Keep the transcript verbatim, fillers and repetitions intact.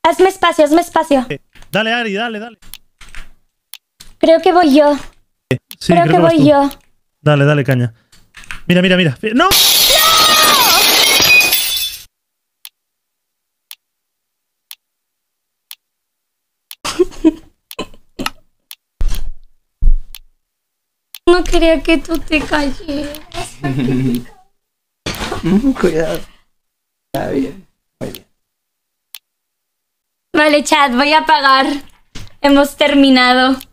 Hazme espacio, hazme espacio. Eh, dale, Ari, dale, dale. Creo que voy yo. Sí, creo, creo que, que voy tú. yo. Dale, dale, caña. Mira, mira, mira. ¡No! No quería que tú te cayeras. Cuidado. Está bien. Muy bien. Vale, chat, voy a apagar. Hemos terminado.